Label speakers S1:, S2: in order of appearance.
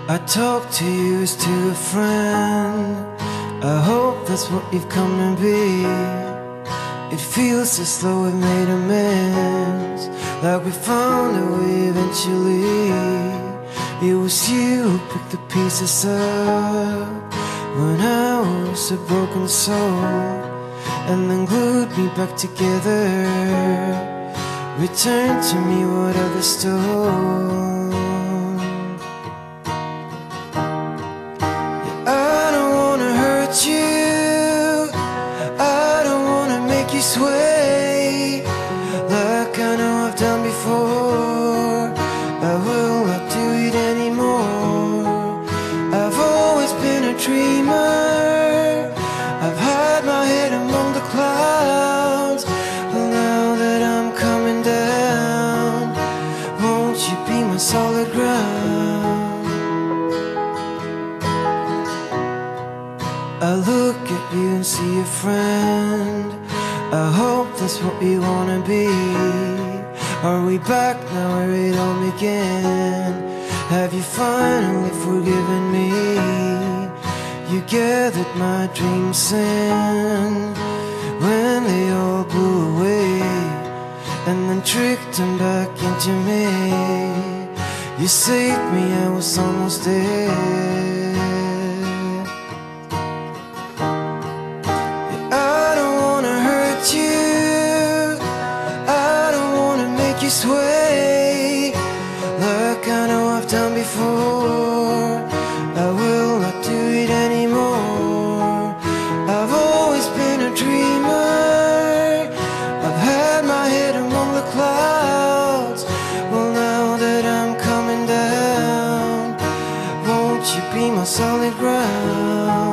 S1: I talk to you as to a friend. I hope that's what you've come to be. It feels as though we've made amends, like we found a way eventually. It was you who picked the pieces up when I was a broken soul, and then glued me back together. Return to me what others stole. Sway like I know I've done before. I will not do it anymore. I've always been a dreamer. I've had my head among the clouds. Well, now that I'm coming down, won't you be my solid ground? I look at you and see a friend. I hope that's what we wanna be. Are we back now where it all began? Have you finally forgiven me? You gathered my dreams in when they all blew away, and then tricked them back into me. You saved me, I was almost dead. Sway like I know I've done before. I will not do it anymore. I've always been a dreamer. I've had my head among the clouds. Well, now that I'm coming down, won't you be my solid ground?